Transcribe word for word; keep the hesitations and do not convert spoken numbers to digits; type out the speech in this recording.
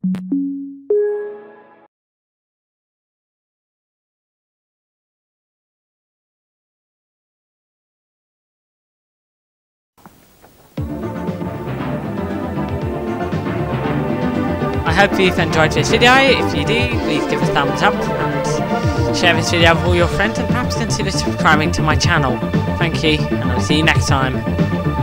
I hope you've enjoyed this video. If you do, please give a thumbs up and share this video with all your friends, and perhaps consider subscribing to my channel. Thank you, and I'll see you next time.